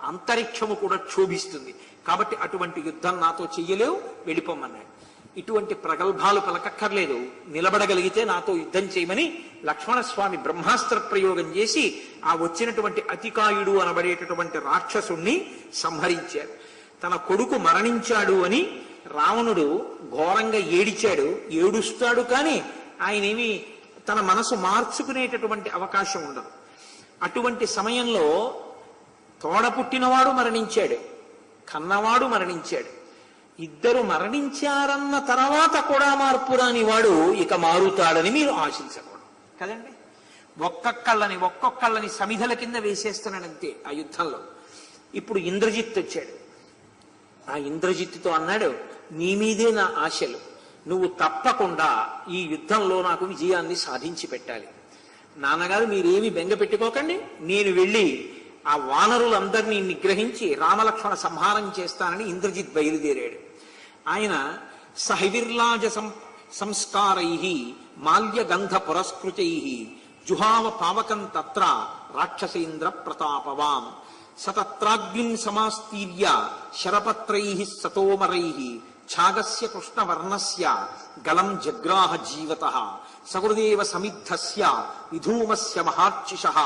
అంతరిక్షము కూడా క్షోభిస్తుంది. కాబట్టి అటువంటి యుద్ధం నాతో చెయ్యలేవు, వెళ్ళిపోమన్నాడు. ఇటువంటి ప్రగల్భాలు పలకక్కర్లేదు, నిలబడగలిగితే నాతో యుద్ధం చేయమని లక్ష్మణస్వామి బ్రహ్మాస్త్ర ప్రయోగం చేసి ఆ వచ్చినటువంటి అతికాయుడు అనబడేటటువంటి రాక్షసుణ్ణి సంహరించాడు. తన కొడుకు మరణించాడు అని రావణుడు ఘోరంగా ఏడిచాడు. ఏడుస్తాడు కానీ ఆయనేమి తన మనసు మార్చుకునేటటువంటి అవకాశం ఉండదు. అటువంటి సమయంలో తోడపుట్టినవాడు మరణించాడు, కన్నవాడు మరణించాడు. ఇద్దరు మరణించారన్న తర్వాత కూడా మార్పు రాని వాడు ఇక మారుతాడని మీరు ఆశించకూడదు కదండి. ఒక్కొక్కళ్ళని సమిధల కింద వేసేస్తున్నాడంతే ఆ యుద్ధంలో. ఇప్పుడు ఇంద్రజిత్ వచ్చాడు. ఆ ఇంద్రజిత్తుతో అన్నాడు, నీ మీదే నా ఆశలు, నువ్వు తప్పకుండా ఈ యుద్ధంలో నాకు విజయాన్ని సాధించి పెట్టాలి. నాన్నగారు మీరేమి బెంగ పెట్టుకోకండి, నేను వెళ్ళి ఆ వానరులందరినీ నిగ్రహించి రామలక్ష్మణ సంహారం చేస్తానని ఇంద్రజిత్ బయలుదేరాడు. ఆయన సహవిర్లాజ సంస్కారై మాల్యగంధ పురస్కృతై జుహావ పావకం తత్ర రాక్షసేంద్ర ప్రతాపవాన్ సతత్రాగ్నిం సమాస్తీర్య శరపత్రై సతోమరై ఛాగస్య కృష్ణవర్ణస్య గలం జగ్రాహ జీవతః సహృదేవ సమిద్ధస్య విధూమస్య మహార్చిషః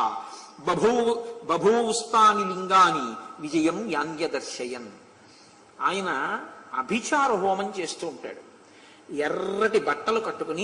బభూవుస్తాని లింగాని విజయం యాన్యదర్శయన్. ఆయన అభిచార హోమం చేస్తూ ఉంటాడు. ఎర్రటి బట్టలు కట్టుకుని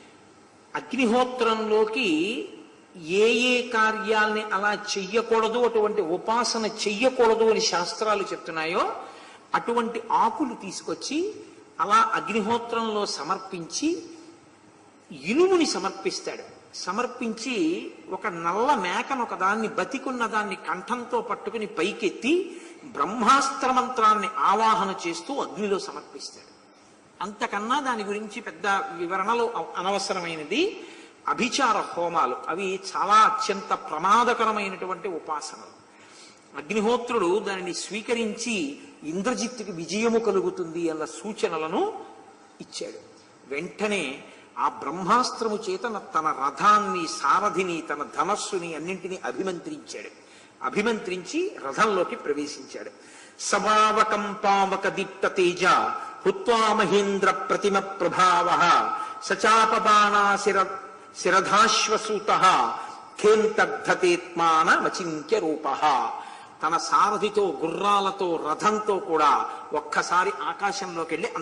అగ్నిహోత్రంలోకి ఏ ఏ కార్యాల్ని అలా చెయ్యకూడదు, అటువంటి ఉపాసన చెయ్యకూడదు అని శాస్త్రాలు చెప్తున్నాయో అటువంటి ఆకులు తీసుకొచ్చి అలా అగ్నిహోత్రంలో సమర్పించి ఇనుముని సమర్పిస్తాడు. సమర్పించి ఒక నల్ల మేకను ఒకదాన్ని బతికున్న దాన్ని కంఠంతో పట్టుకుని పైకెత్తి బ్రహ్మాస్త్ర మంత్రాన్ని ఆవాహన చేస్తూ అగ్నిలో సమర్పిస్తాడు. అంతకన్నా దాని గురించి పెద్ద వివరణలు అనవసరమైనది. అభిచార హోమాలు అవి చాలా అత్యంత ప్రమాదకరమైనటువంటి ఉపాసనలు. అగ్నిహోత్రుడు దానిని స్వీకరించి ఇంద్రజిత్తుకి విజయము కలుగుతుంది అన్న సూచనలను ఇచ్చాడు. వెంటనే ఆ బ్రహ్మాస్త్రము చేత తన రథాన్ని, సారథిని, తన ధనస్సుని అన్నింటినీ అభిమంత్రించి రథంలోకి ప్రవేశించాడు. సభావకం పావక దీప్త తేజ హుత్వా మహేంద్ర ప్రతిమ ప్రభావ సచాపబాణా శిరధాశ్వసూత ఖేంతగ్ధతేత్మాన మచింత్య రూప. తన సారథితో, గుర్రాలతో, రథంతో కూడా ఒక్కసారి ఆకాశంలోకి వెళ్ళి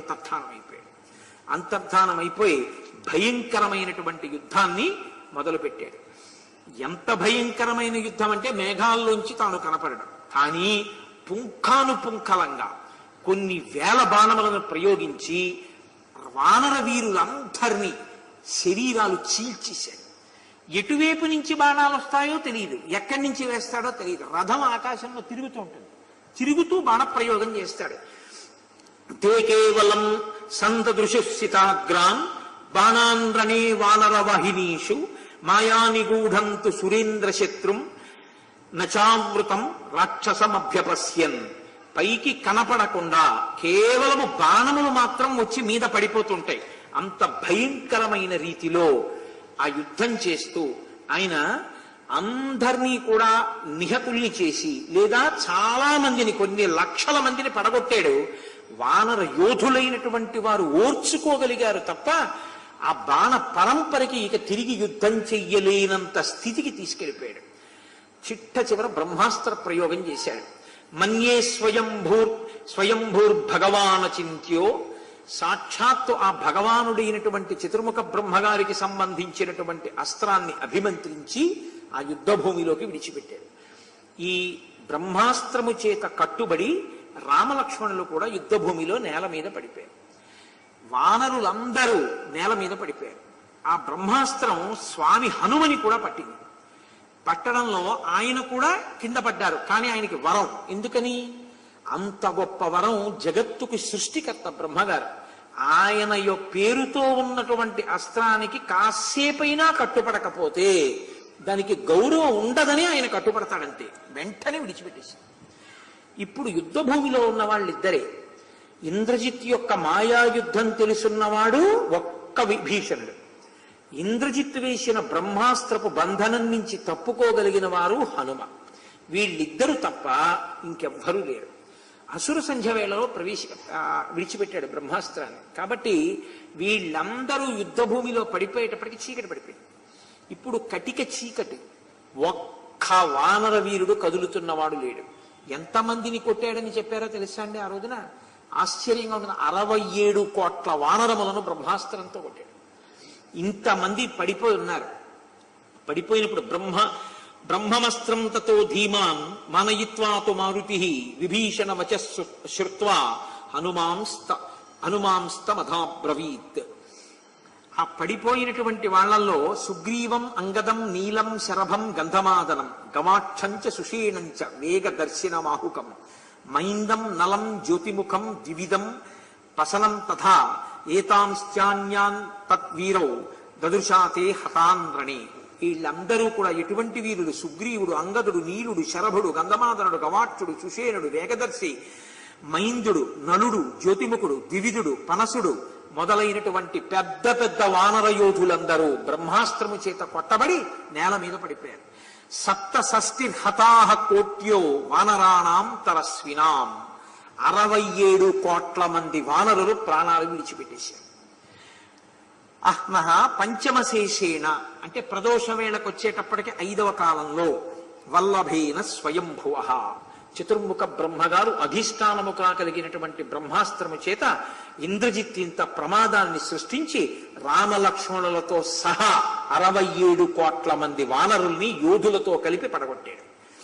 అంతర్ధానమైపోయి భయంకరమైనటువంటి యుద్ధాన్ని మొదలుపెట్టాడు. ఎంత భయంకరమైన యుద్ధం అంటే మేఘాల్లోంచి తాను కనపడడం, కానీ పుంఖానుపుంఖలంగా కొన్ని వేల బాణములను ప్రయోగించి వానర వీరులందరినీ శరీరాలు చీల్చేశాడు. ఎటువైపు నుంచి బాణాలు వస్తాయో తెలియదు, ఎక్కడి నుంచి వేస్తాడో తెలియదు. రథం ఆకాశంలో తిరుగుతూ ఉంటుంది, తిరుగుతూ బాణప్రయోగం చేస్తాడు. తే కేవలం సంతదృశితాగ్రాన్ బాణాన్ రణే వానర వాహినీషు మాయానిగూఢంతు సురేంద్ర శత్రుం నచావృతం రాక్షసమభ్యపశ్యన్. పైకి కనపడకుండా కేవలము బాణములు మాత్రం వచ్చి మీద పడిపోతుంటాయి. అంత భయంకరమైన రీతిలో ఆ యుద్ధం చేస్తూ ఆయన అందరినీ కూడా నిహతుల్ని చేసి, లేదా చాలా మందిని, కొన్ని లక్షల మందిని పడగొట్టాడు. వానర యోధులైనటువంటి వారు ఓర్చుకోగలిగారు తప్ప ఆ బాణ పరంపరకి ఇక తిరిగి యుద్ధం చెయ్యలేనంత స్థితికి తీసుకెళ్ళిపోయాడు. చిట్ట చివర బ్రహ్మాస్త్ర ప్రయోగం చేశాడు. మన్యే స్వయంభూర్భగవాన్ చింత్యో. సాక్షాత్తు ఆ భగవానుడైనటువంటి చతుర్ముఖ బ్రహ్మగారికి సంబంధించినటువంటి అస్త్రాన్ని అభిమంత్రించి ఆ యుద్ధ భూమిలోకి విడిచిపెట్టాడు. ఈ బ్రహ్మాస్త్రము చేత కట్టుబడి రామలక్ష్మణులు కూడా యుద్ధ భూమిలో నేల మీద పడిపోయారు. వానరులందరూ నేల మీద పడిపోయారు. ఆ బ్రహ్మాస్త్రం స్వామి హనుమని కూడా పట్టింది. పట్టడంలో ఆయన కూడా కింద పడ్డారు. కానీ ఆయనకి వరం. ఎందుకని? అంత గొప్ప వరం జగత్తుకు సృష్టికర్త బ్రహ్మగారు. ఆయన పేరుతో ఉన్నటువంటి అస్త్రానికి కాసేపైనా కట్టుపడకపోతే దానికి గౌరవం ఉండదని ఆయన కట్టుపడతాడంతే. వెంటనే విడిచిపెట్టేశారు. ఇప్పుడు యుద్ధ భూమిలో ఉన్న వాళ్ళిద్దరే. ఇంద్రజిత్ యొక్క మాయాయుద్ధం తెలుసున్నవాడు ఒక్క విభీషణుడు. ఇంద్రజిత్ వేసిన బ్రహ్మాస్త్రపు బంధనం నుంచి తప్పుకోగలిగిన వారు హనుమ. వీళ్ళిద్దరూ తప్ప ఇంకెవ్వరూ లేరు. అసుర సంధ్య వేళలో విడిచిపెట్టాడు బ్రహ్మాస్త్రాన్ని. కాబట్టి వీళ్ళందరూ యుద్ధ భూమిలో పడిపోయేటప్పటికి చీకటి పడిపోయింది. ఇప్పుడు కటిక చీకటి, ఒక్క వానర వీరుడు కదులుతున్నవాడు లేడు. ఎంతమందిని కొట్టాడని చెప్పారో తెలుసా అండి? ఆ రోజున ఆశ్చర్యంగా ఉంటుంది. 67 కోట్ల వానరములను బ్రహ్మాస్త్రంతో కొట్టాడు. ఇంతమంది పడిపోయి ఉన్నారు. పడిపోయినప్పుడు బ్రహ్మమస్త్రం తతో ధీమాన్ మానయిత్వాతో మారుతి విభీషణ వచ శ్రుత్వా హనుమాంస్తమధాబ్రవీత్. ఆ పడిపోయినటువంటి వాళ్లలో సుగ్రీవం అంగదం నీలం శరభం గంధమాదనం గవాక్షంచ సుషీణంచ వేగదర్శినమాహుకం మైందం నలం జ్యోతిముఖం ద్వివిధం పసనం తథా ఏతాంశ్చాన్యాన్ తద్వీరౌ దదుషాతే హతాన్ రణే. వీళ్ళందరూ కూడా ఎటువంటి వీరుడు? సుగ్రీవుడు, అంగదుడు, నీలుడు, శరభుడు, గంధమాదనుడు, గవాక్షుడు, సుషేణుడు, వేగదర్శి, మైందుడు, నలుడు, జ్యోతిముఖుడు, ద్వివిధుడు, పనసుడు మొదలైనటువంటి పెద్ద పెద్ద వానర యోధులందరూ బ్రహ్మాస్త్రము చేత కొట్టబడి నేల మీద పడిపోయారు. 67 హతాహ కోట్యో వానరాణాం తరస్వినాం. 67 కోట్ల మంది వానరులు ప్రాణాలు విడిచిపెట్టేశారు. అహ్నః పంచమశేషేణ అంటే ప్రదోష వేళకు వచ్చేటప్పటికి 5వ కాలంలో వల్లభేన స్వయంభువ చతుర్ముఖ బ్రహ్మగారు అధిష్టానముగా కలిగినటువంటి బ్రహ్మాస్త్రము చేత ఇంద్రజిత్ ఇంత ప్రమాదాన్ని సృష్టించి రామలక్ష్మణులతో సహా 67 కోట్ల మంది వానరుల్ని యోధులతో కలిపి పడగొట్టాడు.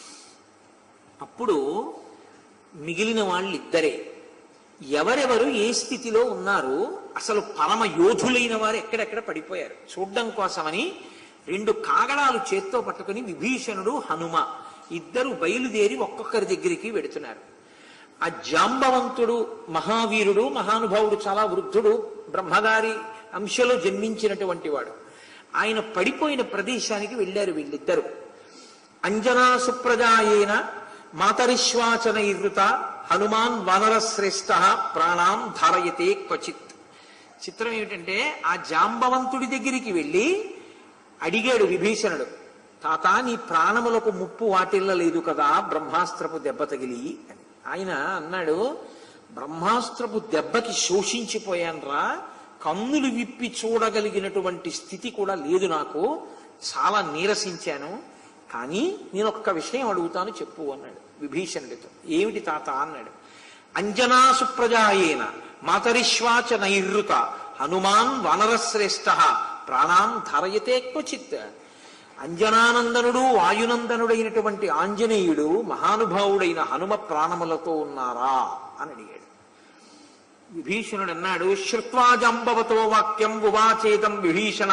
అప్పుడు మిగిలిన వాళ్ళిద్దరే. ఎవరెవరు ఏ స్థితిలో ఉన్నారు, అసలు పరమ యోధులైన వారు ఎక్కడెక్కడ పడిపోయారు చూడ్డం కోసమని 2 కాగడాలు చేత్తో పట్టుకుని విభీషణుడు, హనుమ ఇద్దరు బయలుదేరి ఒక్కొక్కరి దగ్గరికి వెడుతున్నారు. ఆ జాంబవంతుడు మహావీరుడు, మహానుభావుడు, చాలా వృద్ధుడు, బ్రహ్మగారి అంశలో జన్మించినటువంటి వాడు. ఆయన పడిపోయిన ప్రదేశానికి వెళ్ళారు వీళ్ళిద్దరు. అంజనా సుప్రజాయేన మాతరిశ్వాచనైర్వృత హనుమాన్ వానరశ్రేష్ఠ ప్రాణాం ధారయతే క్వచిత్. చిత్రం ఏమిటంటే ఆ జాంబవంతుడి దగ్గరికి వెళ్ళి అడిగాడు విభీషణుడు, తాత నీ ప్రాణములకు ముప్పు వాటిల్లలేదు కదా బ్రహ్మాస్త్రపు దెబ్బ తగిలి అని. ఆయన అన్నాడు, బ్రహ్మాస్త్రపు దెబ్బకి శోషించిపోయాన్రా, కన్నులు విప్పి చూడగలిగినటువంటి స్థితి కూడా లేదు నాకు, చాలా నీరసించాను. కానీ నేను ఒక్క విషయం అడుగుతాను చెప్పు అన్నాడు విభీషణుడితో. ఏమిటి తాత అన్నాడు. అంజనా సుప్రజాయేన మాతరిశ్వాచ నైర్రుత హనుమాన్ వానరశ్రేష్ఠ ప్రాణాం ధారయతే క్వచిత్. అంజనానందనుడు, వాయునందనుడైనటువంటి ఆంజనేయుడు, మహానుభావుడైన హనుమ ప్రాణములతో ఉన్నారా అని అడిగాడు. విభీషణుడు అన్నాడు, శ్రుత్వా జాంబవతో వాక్యం ఉవాచేదం విభీషణ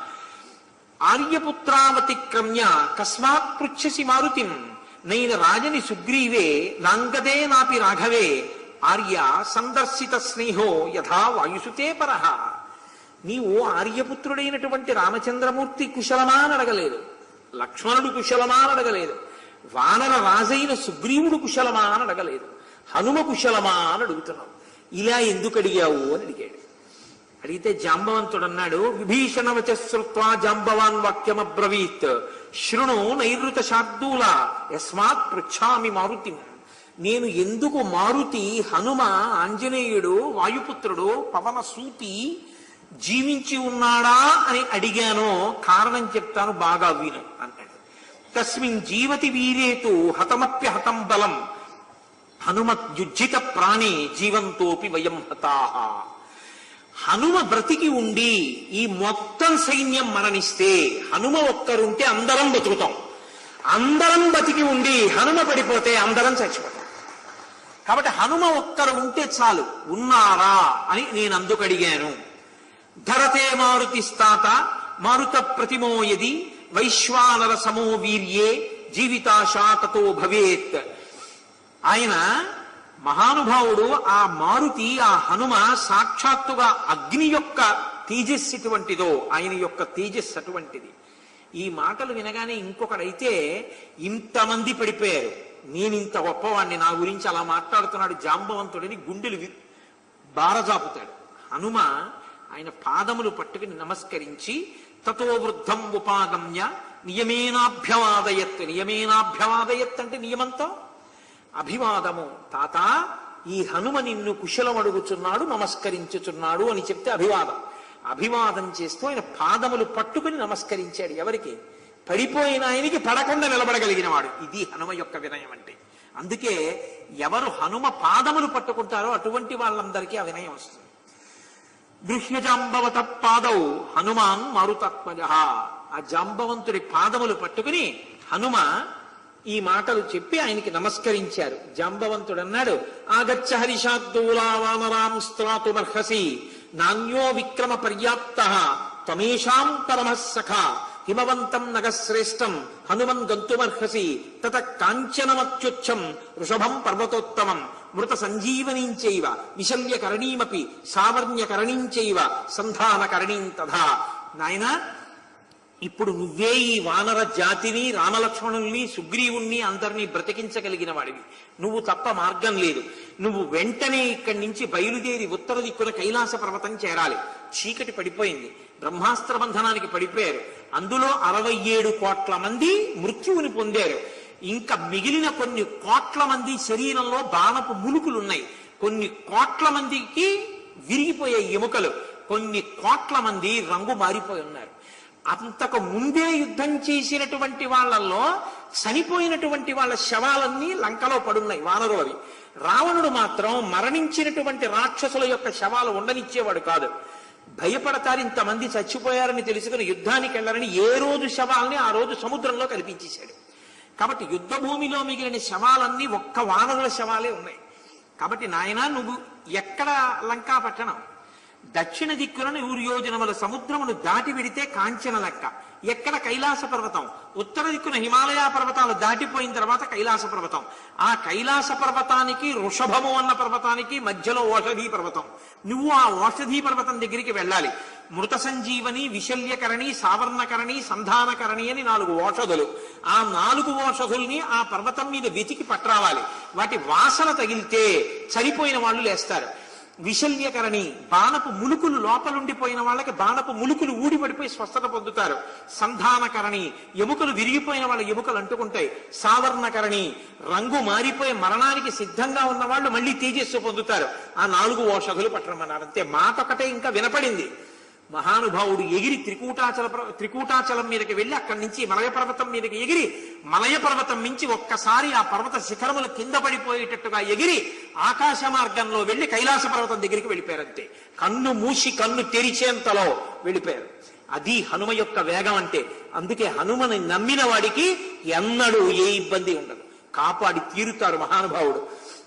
ఆర్యపుత్రావతిక్రమ్య కస్మాత్ పృచ్ఛసి మారుతిం నైన రాజని సుగ్రీవే నాంగదే నాపి రాఘవే ఆర్య సందర్శిత స్నేహో యథా వాయుసుతే పరహ. నీవు ఆర్యపుత్రుడైనటువంటి రామచంద్రమూర్తి కుశలమా అని అడగలేదు, లక్ష్మణుడు కుశలమా అని అడగలేదు, వానర రాజైన సుగ్రీవుడు కుశలమా అని అడగలేదు, హనుమ కుశలమా అని అడుగుతున్నావు. ఇలా ఎందుకు అడిగావు అని అడిగాడు. అడిగితే జాంబవంతుడు అన్నాడు, విభీషణవచ శ్రుత్వా జాంబవాన్ వాక్యమబ్రవీత్ శృణు నైరుత శార్దూల యస్మాత్ పృచ్ఛామి మారుతి. నేను ఎందుకు మారుతి, హనుమ, ఆంజనేయుడు, వాయుపుత్రుడు, పవన సూతి జీవించి ఉన్నాడా అని అడిగానో కారణం చెప్తాను, బాగా విను అన్నాడు. తస్మిన్ జీవతి వీరేతు హతమప్యహతం బలం హనుమత్ యుజ్జిత ప్రాణే జీవంతోపి వయం హతాః. హనుమ బ్రతికి ఉండి ఈ మొత్తం సైన్యం మరణిస్తే, హనుమ ఒక్కరుంటే అందరం బతుకుతాం, అందరం బతికి ఉండి హనుమ పడిపోతే అందరం చచ్చిపోతాం. కాబట్టి హనుమ ఒక్కరు ఉంటే చాలు, ఉన్నారా అని నేను అందుకు అడిగాను. ధరతే మారుతి స్థాత మారుత ప్రతిమోయది వైశ్వానర సమో వీర్యే జీవితాశా తతో భవేత్. ఆయన మహానుభావుడు, ఆ మారుతి, ఆ హనుమ సాక్షాత్తుగా అగ్ని యొక్క తేజస్సు ఎటువంటిదో ఆయన యొక్క తేజస్సు అటువంటిది. ఈ మాటలు వినగానే ఇంకొకడైతే ఇంతమంది పడిపోయారు, నేను ఇంత గొప్పవాణ్ణి, నా గురించి అలా మాట్లాడుతున్నాడు జాంబవంతుడిని గుండెలు బారజాపుతాడు. హనుమ ఆయన పాదములు పట్టుకుని నమస్కరించి తతో వృద్ధం ఉపాగమ్య నియమేనాభ్యవాదయత్. నియమేనాభ్యవాదయత్ అంటే నియమంతో అభివాదము. తాత, ఈ హనుమ నిన్ను కుశలం అడుగుచున్నాడు, నమస్కరించుచున్నాడు అని చెప్తే అభివాదం. అభివాదం చేస్తూ ఆయన పాదములు పట్టుకుని నమస్కరించాడు. ఎవరికి? పడిపోయిన ఆయనకి పడకుండా నిలబడగలిగిన వాడు. ఇది హనుమ యొక్క వినయం అంటే. అందుకే ఎవరు హనుమ పాదములు పట్టుకుంటారో అటువంటి వాళ్ళందరికీ ఆ వినయం వస్తుంది. గృహ్య జాంబవత పాదౌ హనుమాన్ మారుతాత్మజ. ఆ జాంబవంతుడి పాదములు పట్టుకుని హనుమ ఈ మాటలు చెప్పి ఆయనకి నమస్కరించారు. జాంబవంతుడు అన్నాడు, ఆగచ్చ హరిషాద్దూలా వానరాం స్త్రాతుమర్హసి నాణ్యో విక్రమ పర్యాప్త త్వమేషాం పరమః సఖా హిమవంతం నగశ్రేష్టం హనుమన్ గంతుమర్హసి తత కాంచనమత్యుచ్చం వృషభం పర్వతోత్తమం మృత సంజీవనీంచైవ విశల్యకరణీమపి సావర్ణ్యకరణీంచైవ సంధానకరణీం తథా. నాయన, ఇప్పుడు నువ్వే ఈ వానర జాతిని, రామలక్ష్మణుల్ని, సుగ్రీవుణ్ణి అందరినీ బ్రతికించగలిగిన వాడివి. నువ్వు తప్ప మార్గం లేదు. నువ్వు వెంటనే ఇక్కడి నుంచి బయలుదేరి ఉత్తర దిక్కున కైలాస పర్వతం చేరాలి. చీకటి పడిపోయింది, బ్రహ్మాస్త్ర బంధనానికి పడిపోయారు. అందులో 67 కోట్ల మంది మృత్యువుని పొందారు. ఇంకా మిగిలిన కొన్ని కోట్ల మంది శరీరంలో బాణపు ములుకులున్నాయి. కొన్ని కోట్ల మందికి విరిగిపోయే ఎముకలు, కొన్ని కోట్ల మంది రంగు మారిపోయి ఉన్నారు. అంతకు ముందే యుద్ధం చేసినటువంటి వాళ్ళల్లో చనిపోయినటువంటి వాళ్ళ శవాలన్నీ లంకలో పడున్నాయి, వానరులవి. రావణుడు మాత్రం మరణించినటువంటి రాక్షసుల యొక్క శవాలు ఉండనిచ్చేవాడు కాదు. భయపడతారు, ఇంతమంది చచ్చిపోయారని తెలుసుకుని యుద్ధానికి వెళ్ళారని ఏ రోజు శవాల్ని ఆ రోజు సముద్రంలో కల్పించేశాడు. కాబట్టి యుద్ధ భూమిలో మిగిలిన శవాలన్నీ ఒక్క వానరుల శవాలే ఉన్నాయి. కాబట్టి నాయన, నువ్వు ఎక్కడ లంకా పట్టణం? దక్షిణ దిక్కున 100 యోజనముల సముద్రమును దాటి వెడితే కాంచన లెక్క. ఎక్కడ? కైలాస పర్వతం. ఉత్తర దిక్కున హిమాలయ పర్వతాలు దాటిపోయిన తర్వాత కైలాస పర్వతం. ఆ కైలాస పర్వతానికి, వృషభము అన్న పర్వతానికి మధ్యలో ఓషధీ పర్వతం. నువ్వు ఆ ఓషధీ పర్వతం దగ్గరికి వెళ్ళాలి. మృత సంజీవని, విశల్యకరణి, సావర్ణకరణి, సంధానకరణి అని 4 ఓషధులు. ఆ 4 ఓషధుల్ని ఆ పర్వతం మీద వెతికి పట్రావాలి. వాటి వాసన తగిలితే చనిపోయిన వాళ్ళు లేస్తారు. విశల్యకరణి, బాణపు ములుకులు లోపలుండిపోయిన వాళ్ళకి బాణపు ములుకులు ఊడిపడిపోయి స్వస్థత పొందుతారు. సంధానకరణి, ఎముకలు విరిగిపోయిన వాళ్ళ ఎముకలు అంటుకుంటాయి. సావర్ణకరణి, రంగు మారిపోయి మరణానికి సిద్ధంగా ఉన్న వాళ్ళు మళ్ళీ తేజస్సు పొందుతారు. ఆ 4 ఓషధులు పట్టమన్నారు. అంతే. మాట ఒకటే ఇంకా వినపడింది. మహానుభావుడు ఎగిరి త్రికూటాచలం మీదకి వెళ్ళి అక్కడి నుంచి మలయ పర్వతం మీదకి ఎగిరి, మలయ పర్వతం నుంచి ఒక్కసారి ఆ పర్వత శిఖరములు కింద పడిపోయేటట్టుగా ఎగిరి ఆకాశ మార్గంలో వెళ్లి కైలాస పర్వతం దగ్గరికి వెళ్ళిపోయారంతే. కన్ను మూసి కన్ను తెరిచేంతలో వెళ్ళిపోయారు. అది హనుమ యొక్క వేగం అంటే. అందుకే హనుమని నమ్మిన వాడికి ఎన్నడూ ఏ ఇబ్బంది ఉండదు, కాపాడి తీరుతారు మహానుభావుడు.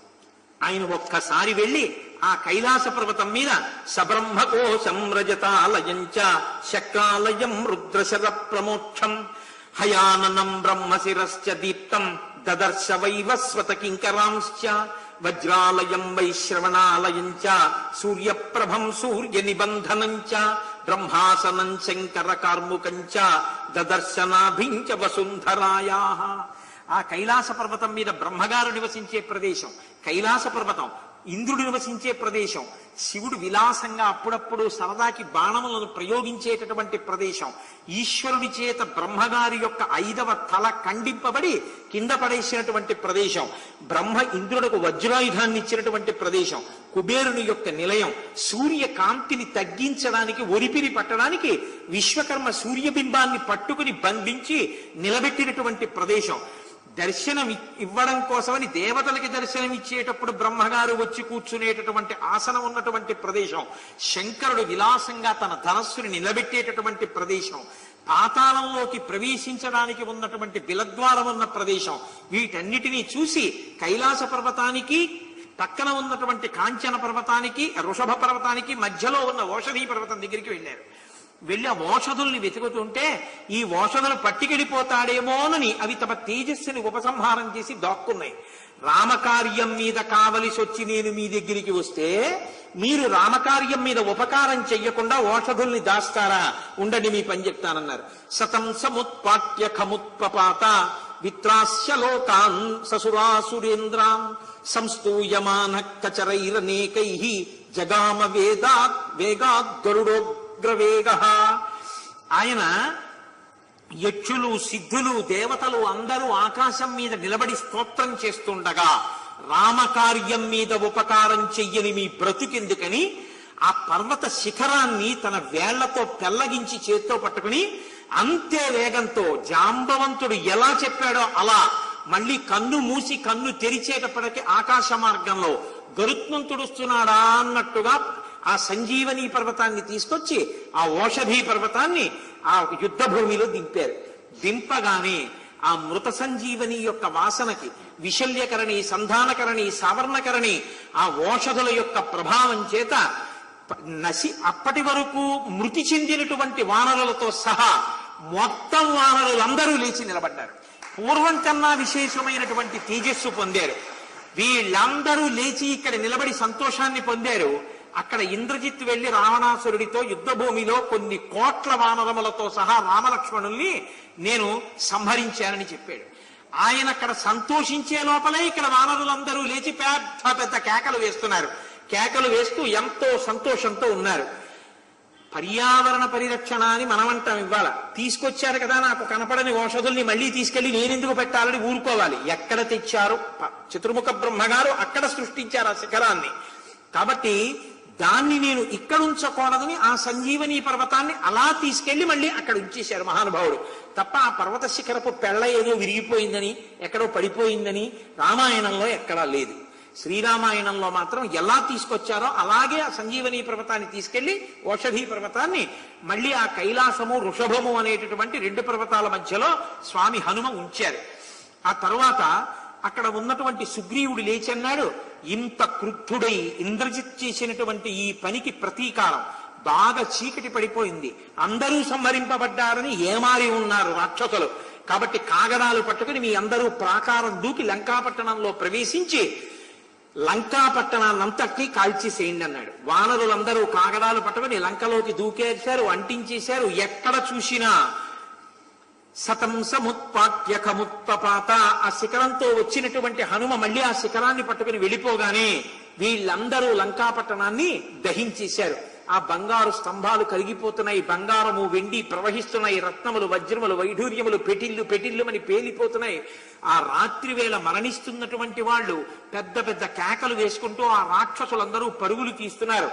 ఆయన ఒక్కసారి వెళ్ళి ఆ కైలాస పర్వతం మీద సబ్రహ్మకోశం రజతాలయంచ శక్రాలయం రుద్రశర ప్రమోక్షం హయాననం బ్రహ్మశిరశ్చ దీప్తం దదర్శ వైవస్వత కింకరాంశ్చ వజ్రాలయం వైశ్రవణాలయంచ సూర్యప్రభం సూర్య నిబంధనంచ బ్రహ్మాసనం శంకర కార్ముకంచ దదర్శనాభించ వసుంధరాయా. ఆ కైలాస పర్వతం మీద బ్రహ్మగారు నివసించే ప్రదేశం కైలాస పర్వతం. ఇంద్రుడు నివసించే ప్రదేశం. శివుడు విలాసంగా అప్పుడప్పుడు సరదాకి బాణములను ప్రయోగించేటటువంటి ప్రదేశం. ఈశ్వరుడి చేత బ్రహ్మగారి యొక్క 5వ తల ఖండింపబడి కింద పడేసినటువంటి ప్రదేశం. బ్రహ్మ ఇంద్రుడికి వజ్రాయుధాన్ని ఇచ్చినటువంటి ప్రదేశం. కుబేరుని యొక్క నిలయం. సూర్య కాంతిని తగ్గించడానికి, ఒరిపిరి పట్టడానికి విశ్వకర్మ సూర్యబింబాన్ని పట్టుకుని బంధించి నిలబెట్టినటువంటి ప్రదేశం. దర్శనం ఇవ్వడం కోసమని దేవతలకి దర్శనం ఇచ్చేటప్పుడు బ్రహ్మగారు వచ్చి కూర్చునేటటువంటి ఆసనం ఉన్నటువంటి ప్రదేశం. శంకరుడు విలాసంగా తన ధనస్సుని నిలబెట్టేటటువంటి ప్రదేశం. పాతాళంలోకి ప్రవేశించడానికి ఉన్నటువంటి బిలద్వారం ఉన్న ప్రదేశం. వీటన్నిటినీ చూసి కైలాస పర్వతానికి పక్కన ఉన్నటువంటి కాంచన పర్వతానికి, వృషభ పర్వతానికి మధ్యలో ఉన్న ఓషధీ పర్వతం దగ్గరికి వెళ్ళారు. వెళ్ళి ఆ ఓషధుల్ని వెతుకుతుంటే ఈ ఓషధులు పట్టికెళ్ళిపోతాడేమోనని అవి తమ తేజస్సుని ఉపసంహారం చేసి దాక్కున్నాయి. రామకార్యం మీద కావలసి వచ్చి నేను మీ దగ్గరికి వస్తే మీరు రామకార్యం మీద ఉపకారం చెయ్యకుండా ఓషధుల్ని దాస్తారా? ఉండండి, మీ పని చెప్తానన్నారు. సతం సముత్పాట్య ఖముత్పపాత విత్రాస్య లోకాన్ ససురాసురేంద్రాన్ సంస్తూయమాన కచరైరనేకై జగామ వేగాద్ గరుడోగ్రవేగ. ఆయన యక్షులు సిద్ధులు దేవతలు అందరూ ఆకాశం మీద నిలబడి స్తోత్రం చేస్తుండగా రామకార్యం మీద ఉపకారం చెయ్యని మీ బ్రతుకెందుకని ఆ పర్వత శిఖరాన్ని తన వేళ్లతో పెల్లగించి చేత్తో పట్టుకుని అంతే వేగంతో జాంబవంతుడు ఎలా చెప్పాడో అలా మళ్ళీ కన్ను మూసి కన్ను తెరిచేటప్పటికి ఆకాశ మార్గంలో గరుత్మంతుడుస్తున్నాడా అన్నట్టుగా ఆ సంజీవని పర్వతాన్ని తీసుకొచ్చి ఆ ఓషధీ పర్వతాన్ని ఆ యుద్ధ భూమిలో దింపారు. దింపగానే ఆ మృత సంజీవని యొక్క వాసనకి విశల్యకరణి, సంధానకరణి, సావర్ణకరణి ఆ ఓషధుల యొక్క ప్రభావం చేత అప్పటి వరకు మృతి చెందినటువంటి వానరులతో సహా మొత్తం వానరులందరూ లేచి నిలబడ్డారు. పూర్వం కన్నా విశేషమైనటువంటి తేజస్సు పొందారు. వీళ్ళందరూ లేచి ఇక్కడ నిలబడి సంతోషాన్ని పొందారు. అక్కడ ఇంద్రజిత్ వెళ్లి రావణాసురుడితో యుద్ధ భూమిలో కొన్ని కోట్ల వానరములతో సహా రామలక్ష్మణుల్ని నేను సంహరించానని చెప్పాడు. ఆయన అక్కడ సంతోషించే లోపలే ఇక్కడ వానరులందరూ లేచి పెద్ద పెద్ద కేకలు వేస్తున్నారు. కేకలు వేస్తూ ఎంతో సంతోషంతో ఉన్నారు. పర్యావరణ పరిరక్షణ అని మనమంటాం. ఇవాళ తీసుకొచ్చారు కదా, నాకు కనపడని ఔషధుల్ని మళ్ళీ తీసుకెళ్లి నేనెందుకు పెట్టాలని ఊరుకోవాలి. ఎక్కడ తెచ్చారు? చతుర్ముఖ బ్రహ్మగారు అక్కడ సృష్టించారు ఆ శిఖరాన్ని. కాబట్టి దాన్ని నేను ఇక్కడ ఉంచకూడదని ఆ సంజీవని పర్వతాన్ని అలా తీసుకెళ్లి మళ్ళీ అక్కడ ఉంచేశారు మహానుభావుడు. తప్ప ఆ పర్వత శిఖరపు పెళ్ళ ఏదో విరిగిపోయిందని, ఎక్కడో పడిపోయిందని రామాయణంలో ఎక్కడా లేదు. శ్రీరామాయణంలో మాత్రం ఎలా తీసుకొచ్చారో అలాగే ఆ సంజీవని పర్వతాన్ని తీసుకెళ్లి ఓషధీ పర్వతాన్ని మళ్ళీ ఆ కైలాసము వృషభము అనేటటువంటి రెండు పర్వతాల మధ్యలో స్వామి హనుమ ఉంచారు. ఆ తరువాత అక్కడ ఉన్నటువంటి సుగ్రీవుడు లేచన్నాడు, ఇంత క్రుద్ధుడై ఇంద్రజిత్ చేసినటువంటి ఈ పనికి ప్రతీకారం. బాగా చీకటి పడిపోయింది, అందరూ సంహరింపబడ్డారని ఏమారి ఉన్నారు రాక్షసులు. కాబట్టి కాగడాలు పట్టుకుని మీ అందరూ ప్రాకారం దూకి లంకాపట్టణంలో ప్రవేశించి లంకాపట్టణాన్నంతటినీ కాల్చేసేయండి అన్నాడు. వానరులందరూ కాగడాలు పట్టుకుని లంకలోకి దూకేశారు, అంటించేశారు. ఎక్కడ చూసినా సతం సముత్పాట్యకముత్పపాత. ఆ శిఖరంతో వచ్చినటువంటి హనుమ మళ్ళీ ఆ శిఖరాన్ని పట్టుకుని వెళ్ళిపోగానే వీళ్ళందరూ లంకాపట్టణాన్ని దహించేశారు. ఆ బంగారు స్తంభాలు కరిగిపోతున్నాయి, బంగారము వెండి ప్రవహిస్తున్నాయి, రత్నములు వజ్రములు వైఢూర్యములు పెటిల్లుమని పేలిపోతున్నాయి. ఆ రాత్రి వేళ మరణిస్తున్నటువంటి వాళ్ళు పెద్ద పెద్ద కేకలు వేసుకుంటూ ఆ రాక్షసులందరూ పరుగులు తీస్తున్నారు.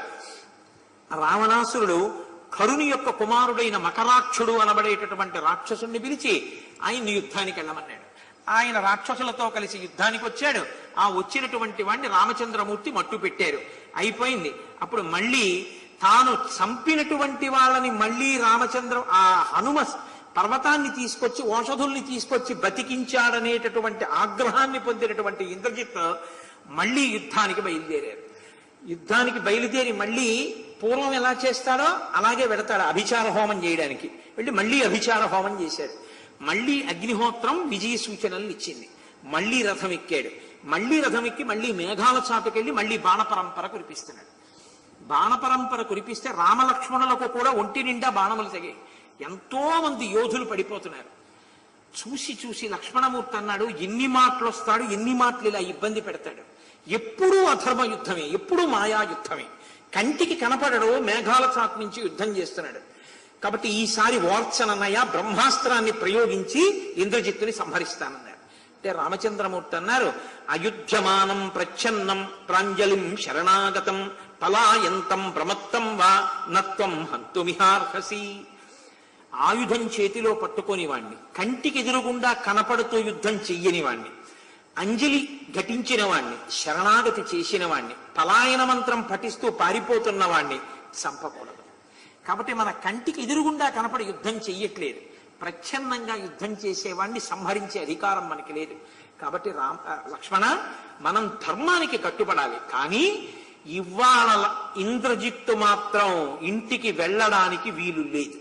రావణాసురుడు కరుని యొక్క కుమారుడైన మకరాక్షుడు అనబడేటటువంటి రాక్షసుని పిలిచి ఆయన్ని యుద్ధానికి వెళ్ళమన్నాడు. ఆయన రాక్షసులతో కలిసి యుద్ధానికి వచ్చాడు. ఆ వచ్చినటువంటి వాడిని రామచంద్రమూర్తి మట్టు పెట్టారు. అయిపోయింది. అప్పుడు మళ్ళీ తాను చంపినటువంటి వాళ్ళని మళ్ళీ ఆ హనుమ పర్వతాన్ని తీసుకొచ్చి ఓషధుల్ని తీసుకొచ్చి బతికించాడనేటటువంటి ఆగ్రహాన్ని పొందినటువంటి ఇంద్రజిత్ మళ్ళీ యుద్ధానికి బయలుదేరారు. యుద్ధానికి బయలుదేరి మళ్ళీ పూర్వం ఎలా చేస్తాడో అలాగే వెడతాడు అభిచార హోమం చేయడానికి. వెళ్ళి మళ్ళీ అభిచార హోమం చేశాడు. మళ్ళీ అగ్నిహోత్రం విజయ సూచనలు ఇచ్చింది. మళ్ళీ రథం ఎక్కాడు. మళ్ళీ రథం ఎక్కి మళ్ళీ మేఘాల చాటుకెళ్ళి మళ్ళీ బాణపరంపర కురిపిస్తున్నాడు. బాణపరంపర కురిపిస్తే రామలక్ష్మణులకు కూడా ఒంటి నిండా బాణములు తెగాయి. ఎంతో మంది యోధులు పడిపోతున్నారు. చూసి చూసి లక్ష్మణమూర్తి అన్నాడు, ఎన్ని మాటలు వస్తాడు, ఎన్ని మాటలు ఇలా ఇబ్బంది పెడతాడు. ఎప్పుడూ అధర్మ యుద్ధమే, ఎప్పుడూ మాయా యుద్ధమే. కంటికి కనపడడు, మేఘాల చాటు నుంచి యుద్ధం చేస్తున్నాడు. కాబట్టి ఈసారి ఓర్చనన్నయ బ్రహ్మాస్త్రాన్ని ప్రయోగించి ఇంద్రజిత్తుని సంహరిస్తానన్నారు. అంటే రామచంద్రమూర్తి అన్నారు, అయుధ్యమానం ప్రచ్ఛన్నం ప్రాంజలిం శరణాగతం పలాయంతం ప్రమత్తం వా నత్వం హంతుమిహార్హసి. ఆయుధం చేతిలో పట్టుకొని వాణ్ణి, కంటికి ఎదురుగుండా కనపడుతూ యుద్ధం చెయ్యని వాణ్ణి, అంజలి ఘటించిన వాణ్ణి, శరణాగతి చేసిన వాణ్ణి, పలాయన మంత్రం పఠిస్తూ పారిపోతున్న వాణ్ణి చంపకూడదు. కాబట్టి మన కంటికి ఎదురుగుండా కనపడి యుద్ధం చెయ్యట్లేదు, ప్రచ్ఛన్నంగా యుద్ధం చేసేవాణ్ణి సంహరించే అధికారం మనకి లేదు. కాబట్టి లక్ష్మణ, మనం ధర్మానికి కట్టుబడాలి. కానీ ఇవాళ ఇంద్రజిత్తు మాత్రం ఇంటికి వెళ్ళడానికి వీలు లేదు.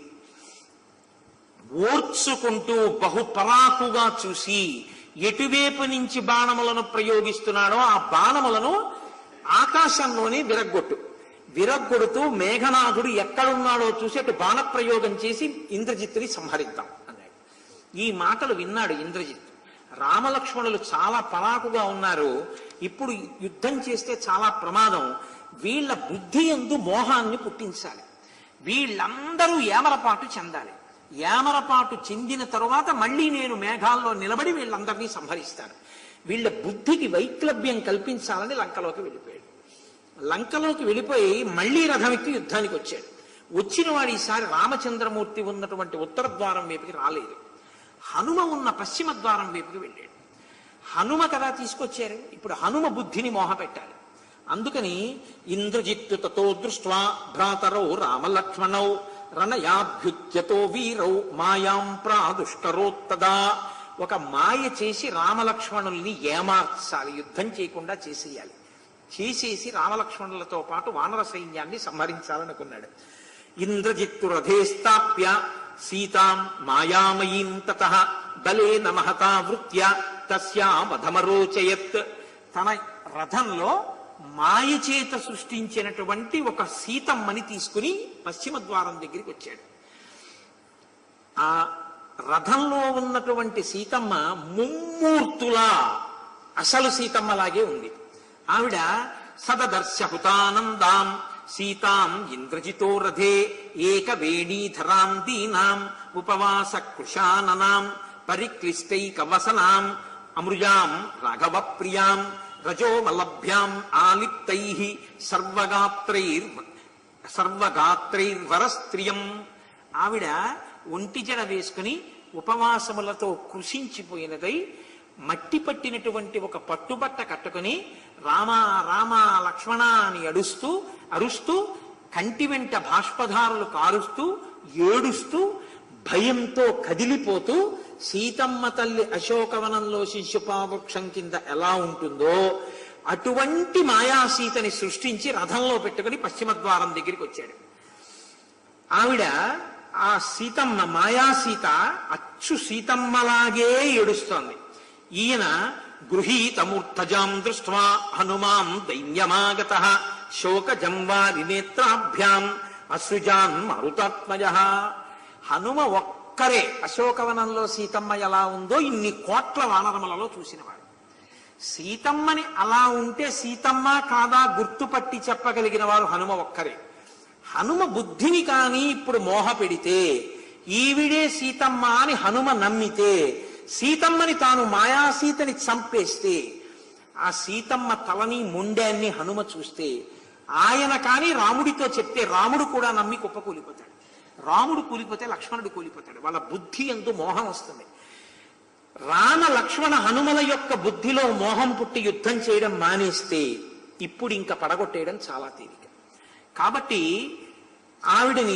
ఓర్చుకుంటూ బహుపరాకుగా చూసి ఎటువైపు నుంచి బాణములను ప్రయోగిస్తున్నాడో ఆ బాణములను ఆకాశంలోనే విరగ్గొడుతూ మేఘనాథుడు ఎక్కడున్నాడో చూసి అటు బాణప్రయోగం చేసి ఇంద్రజిత్తుని సంహరిద్దాం అన్నాడు. ఈ మాటలు విన్నాడు ఇంద్రజిత్తు. రామలక్ష్మణులు చాలా పరాకుగా ఉన్నారు, ఇప్పుడు యుద్ధం చేస్తే చాలా ప్రమాదం, వీళ్ళ బుద్ధి యందు మోహాన్ని పుట్టించాలి, వీళ్ళందరూ ఏమరపాటు చెందాలి. ఏమరపాటు చెందిన తరువాత మళ్ళీ నేను మేఘాల్లో నిలబడి వీళ్ళందరినీ సంహరిస్తాను. వీళ్ళ బుద్ధికి వైక్లభ్యం కల్పించాలని లంకలోకి వెళ్ళిపోయాడు. లంకలోకి వెళ్ళిపోయి మళ్లీ రథం ఎక్కి యుద్ధానికి వచ్చాడు. వచ్చిన వాడు ఈసారి రామచంద్రమూర్తి ఉన్నటువంటి ఉత్తర ద్వారం వైపుకి రాలేదు. హనుమ ఉన్న పశ్చిమ ద్వారం వైపుకి వెళ్ళాడు. హనుమ కదా తీసుకొచ్చారు, ఇప్పుడు హనుమ బుద్ధిని మోహపెట్టాలి. అందుకని ఇంద్రజిత్తు తతో దృష్ట్వా భ్రాతరౌ రామలక్ష్మణౌ రణయాభ్యుద్యతో వీరౌ మాయాం ప్రాదుష్కరోత్తదా. ఒక మాయ చేసి రామలక్ష్మణుల్ని ఏమార్చాలి, యుద్ధం చేయకుండా చేసేయాలి. చేసేసి రామలక్ష్మణులతో పాటు వానర సైన్యాన్ని సంహరించాలనుకున్నాడు. ఇంద్రజిత్తు రథేస్తాప్య సీతాం మాయామయీం తతః బలేన మహతా వృత్య తస్యామధమరోచయత్. తన రథంలో మాయ చేత సృష్టించినటువంటి ఒక సీతమ్మని తీసుకుని పశ్చిమ ద్వారం దగ్గరికి వచ్చాడు. ఆ రథంలో ఉన్నటువంటి సీతమ్మ ముమ్మూర్తులా అసలు సీతమ్మలాగే ఉంది. ఆవిడ సదదర్శహుతానందాం సీతాం ఇంద్రజితో రథే ఏకవేణీధరాం దీనాం ఉపవాస కృశాననాం పరిక్లిష్టైకవసనాం అమృజాం రాఘవ ప్రియాం రజోవలభ్యాం ఆలిప్తైః సర్వగాత్రైర్వరస్త్రియం. ఆవిడ ఒంటి జడ వేసుకుని ఉపవాసములతో కృషించిపోయినదై మట్టి పట్టినటువంటి ఒక పట్టుబట్ట కట్టుకుని రామ రామ లక్ష్మణ అని అరుస్తూ కంటి వెంట బాష్పధారులు కారుస్తూ ఏడుస్తూ భయంతో కదిలిపోతూ సీతమ్మ తల్లి అశోకవనంలో శిశుపావృక్షం కింద ఎలా ఉంటుందో అటువంటి మాయాసీతని సృష్టించి రథంలో పెట్టుకుని పశ్చిమ ద్వారం దగ్గరికి వచ్చాడు. ఆవిడ ఆ సీతమ్మ మాయాసీత అచ్చు సీతమ్మలాగే ఏడుస్తోంది. ఈయన గృహీతమూర్ధజాం దృష్ట్వా హనుమాం దైన్యమాగతః శోకజం వారి నేత్రాభ్యాం అసృజాన్ మారుతాత్మజః. హనుమ ఒక్కరే అశోకవనంలో సీతమ్మ ఎలా ఉందో ఇన్ని కోట్ల వానరములలో చూసినవాడు. సీతమ్మని అలా ఉంటే సీతమ్మ కాదా గుర్తుపట్టి చెప్పగలిగిన వారు హనుమ ఒక్కరే. హనుమ బుద్ధిని కానీ ఇప్పుడు మోహ పెడితే ఈవిడే సీతమ్మ అని హనుమ నమ్మితే సీతమ్మని తాను మాయాసీతని చంపేస్తే ఆ సీతమ్మ తలని మొండాన్ని హనుమ చూస్తే ఆయన కానీ రాముడితో చెప్తే రాముడు కూడా నమ్మి కుప్పకూలిపోతాడు. రాముడు కూలిపోతే లక్ష్మణుడు కూలిపోతాడు. వాళ్ళ బుద్ధి యందు మోహం వస్తుంది. రామ లక్ష్మణ హనుమల యొక్క బుద్ధిలో మోహం పుట్టి యుద్ధం చేయడం మానేస్తే ఇప్పుడు ఇంకా పడగొట్టేయడం చాలా తేలిక. కాబట్టి ఆవిడని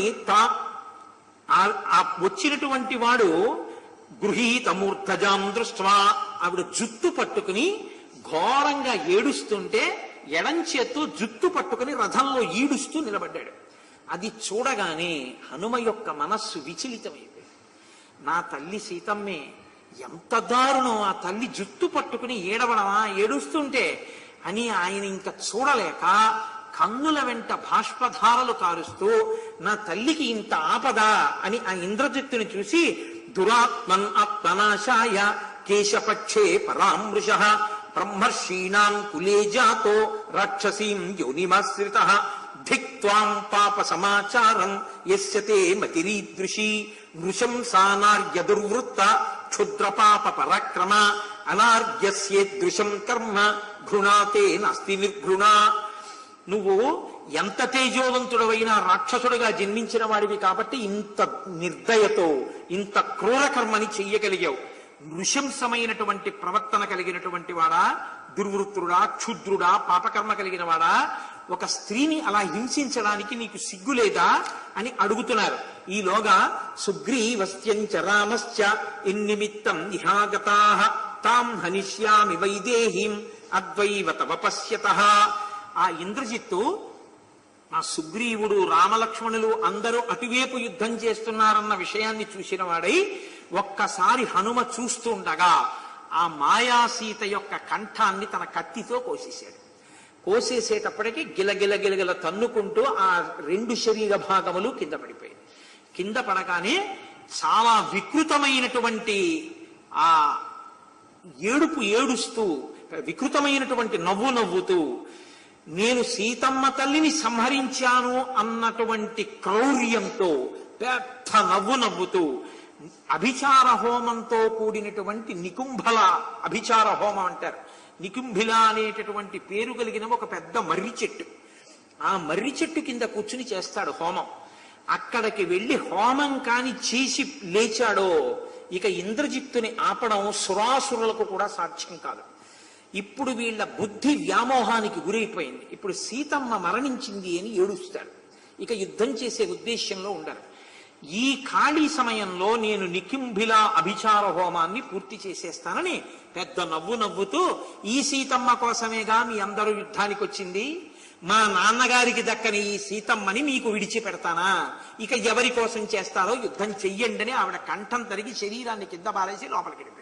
వచ్చినటువంటి వాడు గృహీతమూర్ధజాం దృష్ట్వా ఆవిడ జుత్తు పట్టుకుని ఘోరంగా ఏడుస్తుంటే ఎడంచేత్తో జుత్తు పట్టుకుని రథంలో ఈడుస్తూ నిలబడ్డాడు. అది చూడగానే హనుమ యొక్క మనస్సు విచలితమైపోయింది. నా తల్లి సీతమ్మే, ఎంత దారుణం, ఆ తల్లి జుత్తు పట్టుకుని ఏడవడమా ఏడుస్తుంటే అని ఆయన ఇంకా చూడలేక కన్నుల వెంట బాష్పధారలు కారుస్తూ నా తల్లికి ఇంత ఆపద అని ఆ ఇంద్రజిత్తుని చూసి దురాత్మన్ ఆత్మనాశాయ కేశపక్షే పరామృషః బ్రహ్మర్షీణాం కులే జాతో రాక్షసీం యోనిమాశ్రితః ధిక్త్వాం పాప సమాచారం యస్యతే మతిరీదృశీ నృశంసానార్య దుర్వృత్త క్షుద్ర పాప పరాక్రమ అనార్యస్యేదృశం కర్మ ఘృణాతే నాస్తి నిర్ఘృణ. నువ్వు ఎంత తేజోవంతుడవైనా రాక్షసుడుగా జన్మించిన వాడివి కాబట్టి ఇంత నిర్దయతో ఇంత క్రూర కర్మని చెయ్యగలిగావు. నృశంసమైనటువంటి ప్రవర్తన కలిగినటువంటి వాడా, దుర్వృత్తుడా, క్షుద్రుడా, పాపకర్మ కలిగిన వాడా, ఒక స్త్రీని అలా హింసించడానికి నీకు సిగ్గులేదా అని అడుగుతున్నారు. ఈలోగా సుగ్రీవస్త్యంచ రామశ్చ ఇన్నిమిత్తం ఇహాగతాః తాం హనిష్యామి వైదేహీం అద్వైవ తవ పశ్యతః. ఆ ఇంద్రజిత్తు ఆ సుగ్రీవుడు రామలక్ష్మణులు అందరూ అటువైపు యుద్ధం చేస్తున్నారన్న విషయాన్ని చూసిన వాడై ఒక్కసారి హనుమ చూస్తుండగా ఆ మాయాసీత యొక్క కంఠాన్ని తన కత్తితో కోసేశాడు. కోసేసేటప్పటికి గిలగిల గిలగిల తన్నుకుంటూ ఆ రెండు శరీర భాగములు కింద పడిపోయాయి. కింద పడగానే చాలా వికృతమైనటువంటి ఆ ఏడుపు ఏడుస్తూ వికృతమైనటువంటి నవ్వు నవ్వుతూ నేను సీతమ్మ తల్లిని సంహరించాను అన్నటువంటి క్రౌర్యంతో పెద్ద నవ్వు నవ్వుతూ అభిచార హోమంతో కూడినటువంటి నికుంభల అభిచార హోమం అంటారు. నికుంభిల అనేటటువంటి పేరు కలిగిన ఒక పెద్ద మర్రి చెట్టు, ఆ మర్రి చెట్టు కింద కూర్చుని చేస్తాడు హోమం. అక్కడికి వెళ్ళి హోమం కాని చేసి లేచాడో ఇక ఇంద్రజిత్తుని ఆపడం సురాసురులకు కూడా సాధ్యం కాదు. ఇప్పుడు వీళ్ళ బుద్ధి వ్యామోహానికి గురైపోయింది. ఇప్పుడు సీతమ్మ మరణించింది అని ఏడుస్తాడు. ఇక యుద్ధం చేసే ఉద్దేశ్యంలో ఉండరు. ఈ ఖాళీ సమయంలో నేను నికుంభిల అభిచార హోమాన్ని పూర్తి చేసేస్తానని పెద్ద నవ్వు నవ్వుతూ, ఈ సీతమ్మ కోసమేగా మీ అందరూ యుద్ధానికి వచ్చింది, మా నాన్నగారికి దక్కని ఈ సీతమ్మని మీకు విడిచిపెడతానా, ఇక ఎవరి కోసం చేస్తారో యుద్ధం చెయ్యండి అని ఆవిడ కంఠం తరిగి శరీరాన్ని కింద పారేసి లోపలికి వెళ్ళిపోయాడు.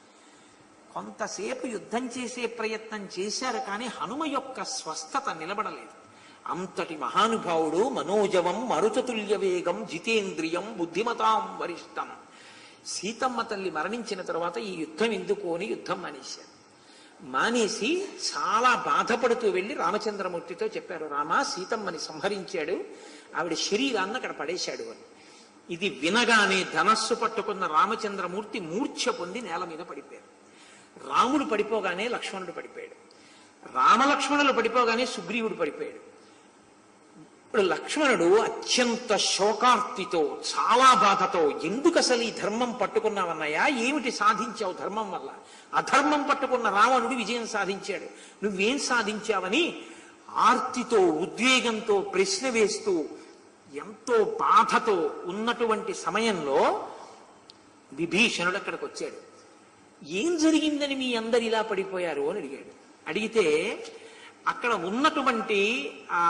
కొంతసేపు యుద్ధం చేసే ప్రయత్నం చేశారు, కానీ హనుమ యొక్క స్వస్థత నిలబడలేదు. అంతటి మహానుభావుడు, మనోజవం మరుతతుల్య వేగం జితేంద్రియం బుద్ధిమతాం వరిష్టం. సీతమ్మ తల్లి మరణించిన తర్వాత ఈ యుద్ధం ఎందుకు అని యుద్ధం మానేశారు. మానేసి చాలా బాధపడుతూ వెళ్ళి రామచంద్రమూర్తితో చెప్పారు, రామా సీతమ్మని సంహరించాడు, ఆవిడ శరీరాన్ని అక్కడ పడేశాడు అని. ఇది వినగానే ధనస్సు పట్టుకున్న రామచంద్రమూర్తి మూర్ఛ పొంది నేల మీద పడిపోయారు. రాముడు పడిపోగానే లక్ష్మణుడు పడిపోయాడు. రామలక్ష్మణులు పడిపోగానే సుగ్రీవుడు పడిపోయాడు. ఇప్పుడు లక్ష్మణుడు అత్యంత శోకార్తితో, చాలా బాధతో, ఎందుకు అసలు ఈ ధర్మం పట్టుకున్నావన్నయ్యా, ఏమిటి సాధించావు ధర్మం వల్ల, అధర్మం పట్టుకున్న రావణుడు విజయం సాధించాడు, నువ్వేం సాధించావని ఆర్తితో ఉద్వేగంతో ప్రశ్న వేస్తూ ఎంతో బాధతో ఉన్నటువంటి సమయంలో విభీషణుడు అక్కడికి వచ్చాడు. ఏం జరిగిందని మీ అందరు ఇలా పడిపోయారు అని అడిగాడు. అడిగితే అక్కడ ఉన్నటువంటి ఆ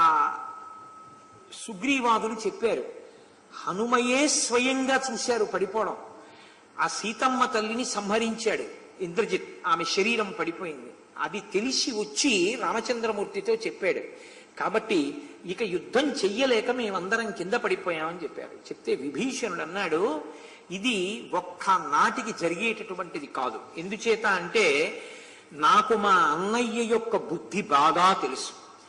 సుగ్రీవాదులు చెప్పారు, హనుమయే స్వయంగా చూశారు పడిపోవడం. ఆ సీతమ్మ తల్లిని సంహరించాడు ఇంద్రజిత్, ఆమె శరీరం పడిపోయింది. అది తెలిసి వచ్చి రామచంద్రమూర్తితో చెప్పాడు. కాబట్టి ఇక యుద్ధం చెయ్యలేక మేమందరం కింద పడిపోయామని చెప్పారు. చెప్తే విభీషణుడు అన్నాడు, ఇది ఒక్క నాటికి జరిగేటటువంటిది కాదు. ఎందుచేత అంటే నాకు మా అన్నయ్య యొక్క బుద్ధి బాగా తెలుసు.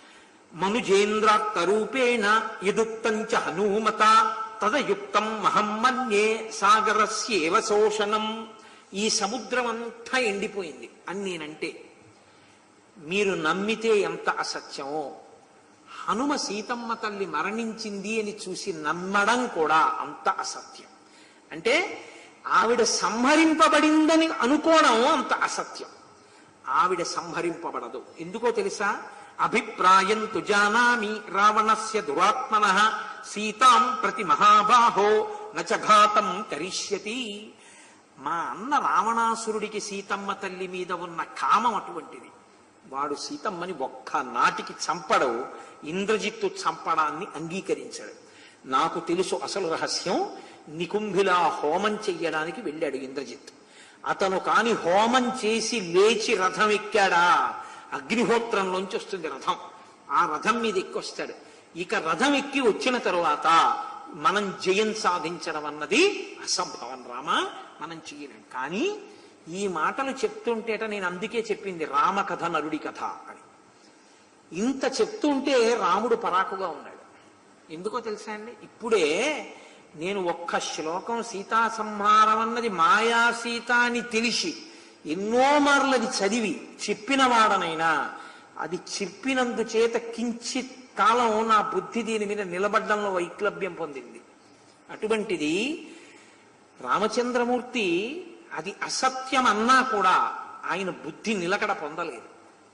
మనుజేంద్రాత్తరూపేణ యదుక్తంచ హనుమత తదయుక్తం మహం మన్యే సాగరస్యేవ శోషణం. ఈ సముద్రం అంతా ఎండిపోయింది అని నేనంటే మీరు నమ్మితే ఎంత అసత్యమో, హనుమ సీతమ్మ తల్లి మరణించింది అని చూసి నమ్మడం కూడా అంత అసత్యం. అంటే ఆవిడ సంహరింపబడిందని అనుకోవడం అంత అసత్యం. ఆవిడ సంహరింపబడదు. ఎందుకో తెలుసా? అభిప్రాయం తు జానామి రావణస్య దురాత్మనః సీతాం ప్రతి మహాబాహో నచఘాతం కరిష్యతి. మా అన్న రావణాసురుడికి సీతమ్మ తల్లి మీద ఉన్న కామం అటువంటిది. వాడు సీతమ్మని ఒక్క నాటికి చంపడు, ఇంద్రజిత్తు చంపడాన్ని అంగీకరించాడు. నాకు తెలుసు అసలు రహస్యం. నికుంభిలా హోమం చెయ్యడానికి వెళ్ళాడు ఇంద్రజిత్. అతను కాని హోమం చేసి లేచి రథం ఎక్కాడా, అగ్నిహోత్రంలోంచి వస్తుంది రథం, ఆ రథం మీద ఎక్కొస్తాడు. ఇక రథం ఎక్కి వచ్చిన తరువాత మనం జయం సాధించడం అన్నది అసంభవం రామా, మనం చెయ్యలేం. కానీ ఈ మాటలు చెప్తుంటేట నేను అందుకే చెప్పింది రామకథ నరుడి కథ అని. ఇంత చెప్తుంటే రాముడు పరాకుగా ఉన్నాడు. ఎందుకో తెలుసా అండి? ఇప్పుడే నేను ఒక్క శ్లోకం సీతా సంహారం అన్నది మాయా సీత అని తెలిసి ఎన్నో మార్లు అది చదివి చెప్పిన వాడనైనా అది చెప్పినందుచేత కించిత్ కాలం నా బుద్ధి దీని మీద నిలబడ్డంలో వైక్లభ్యం పొందింది. అటువంటిది రామచంద్రమూర్తి అది అసత్యం అన్నా కూడా ఆయన బుద్ధి నిలకడ పొందలేదు.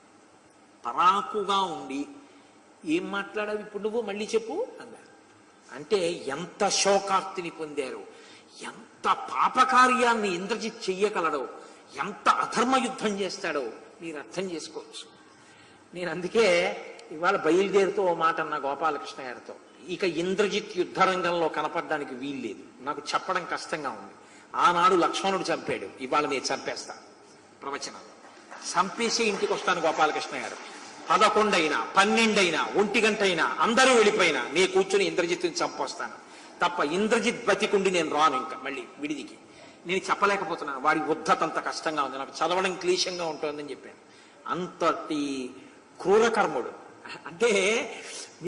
పరాకుగా ఉండి ఏం మాట్లాడావు ఇప్పుడు నువ్వు మళ్ళీ చెప్పు అన్నారు. అంటే ఎంత శోకార్తిని పొందారు, ఎంత పాపకార్యాన్ని ఇంద్రజిత్ చెయ్యగలడో, ఎంత అధర్మ యుద్ధం చేస్తాడో మీరు అర్థం చేసుకోవచ్చు. నేను అందుకే ఇవాళ బయలుదేరుతూ ఓ మాట అన్న గోపాలకృష్ణ గారితో, ఇక ఇంద్రజిత్ యుద్ధరంగంలో కనపడడానికి వీల్లేదు, నాకు చెప్పడం కష్టంగా ఉంది. ఆనాడు లక్ష్మణుడు చంపాడు, ఇవాళ నేను చంపేస్తా ప్రవచనం చంపేసి ఇంటికి వస్తాను గోపాలకృష్ణ గారు. 11 అయినా 12 అయినా 1 గంట అయినా అందరూ వెళ్ళిపోయినా నే కూర్చుని ఇంద్రజిత్తుని చంపొస్తాను తప్ప ఇంద్రజిత్ బతికుండి నేను రాను ఇంకా మళ్ళీ విడిదికి. నేను చెప్పలేకపోతున్నాను, వాడి ఉద్ధత అంత కష్టంగా ఉంది, నాకు చదవడం క్లేశంగా ఉంటుందని చెప్పాను. అంతటి క్రూరకర్ముడు. అంటే